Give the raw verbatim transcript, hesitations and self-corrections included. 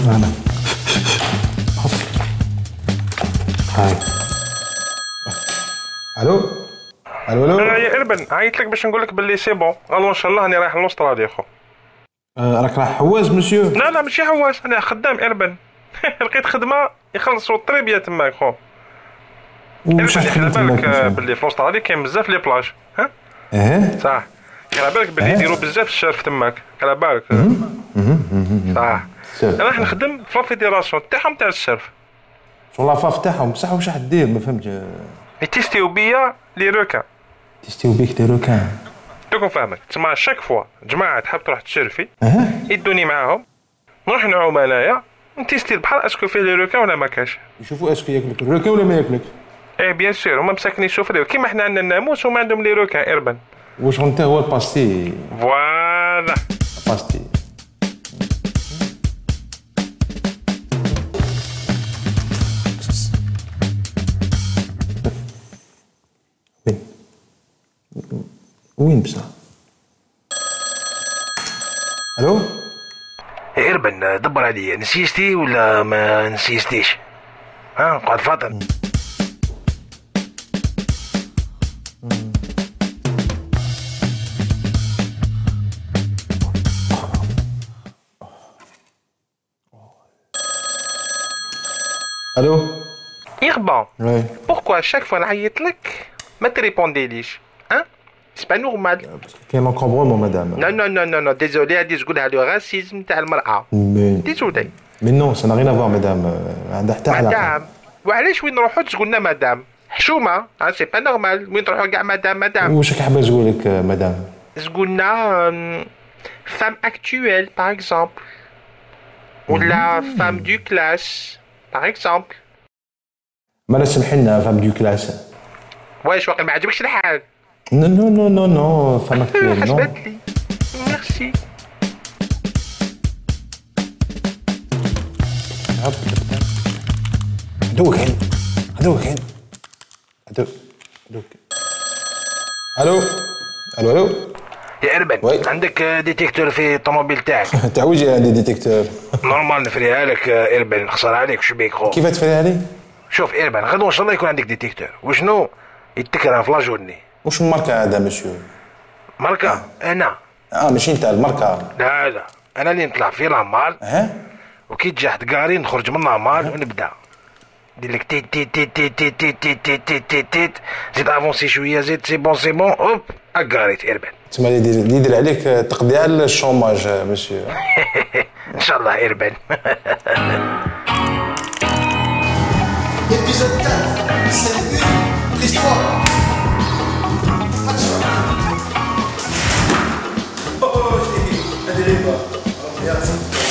هنا. هاي. الو الو الو. يا اربن عيطت لك باش نقول لك باللي سي بون، الو ان شاء الله راني رايح لاستراليا خو. آه راك راح حواز مسيو؟ لا لا ماشي حواس، انا خدام اربن. لقيت خدمه يخلصوا طري بيا تماك خو. وش على خدمت بالك تماك؟ باللي في استراليا كاين بزاف لي بلاج، ها؟ اه صح. على بالك باللي يديروا بزاف الشرف تماك، على بالك. صح. انا راح نخدم في الفيدراسيون تاعهم تاع الشرف. شو لافاف تاعهم بصح واش راح دير ما فهمتش. يتيستيو بيا لي روكان. تيستيو بيك دي روكان. دوك فاهمك، تسمى شاك فوا جماعه تحب تروح تشرفي اه يدوني معاهم، نروح نعوم انايا نتيستي البحر اسكو فيه لي روكان ولا ما كاش. يشوفوا اسكو ياكلك الروكان ولا ما ياكلك. ايه بيان سور، هما مساكنين يشوفوا كيما حنا عندنا الناموس هما عندهم لي روكان اربن. واش انت هو الباستي. فوالا باستي. وين بصح؟ الو؟ يا اربن دبر عليا، نسيستي ولا ما نسيستيش؟ ها قعد فاطن. الو؟ يغبا وي. بوركوا شاك فوا نعيط لك ما تريبونديليش؟ ها سي با نورمال. كاين لونكومبرومون مدام. نو نو نو نو نو ديزولي، هادي تقولها لو راسيزم تاع المرأة. مي ديزولي. مي نو سا نغي نافوار مدام، عندها حتى علاقة. مدام وعلاش وين نروحو تقولنا مدام؟ حشومة، ها سي با نورمال، وين تروحو كاع مدام مدام. واش راك حابة تقولك مدام؟ تقولنا فام اكتويل باغ اكزومبل، ولا فام دو كلاس باغ اكزومبل. مالا سمحي لنا فام دو كلاس. واش واقع ما عجبكش الحال؟ نو نو نو نو نو فام اكتويل نو. حسبت لي. ميرسي. هذوك هين هذوك هين هذوك هذوك. الو الو الو. يا اربن وي. عندك ديتيكتور في الطوموبيل تاعك؟ تعويجي عندي ديتيكتور. نورمال نفريها لك اربن، نخسر عليك شو بيك خو. كيف تفري علي؟ شوف اربن غدوه ان شاء الله يكون عندك ديتيكتور، وشنو يتكرر في لاجورني. واش الماركة هذا مسيو؟ ماركه انا. اه ماشي انت الماركة. لا لا انا اللي نطلع في لامال، ها؟ وكي تجي حد قاري نخرج من لامال ونبدا ندير لك تيت تيت تيت تيت تيت تيت تيت تيت تيت تيت تيت زيد افونسي شويه، زيد سي بون سي بون اوب اكاريت اربن. تسمى اللي يدير يدير عليك تقضيع الشوماج مسيو. ان شاء الله اربن. Épisode quatre, scène un, prise trois. Action. Oh, oh, je l'ai dit, elle est pas. Regarde ça.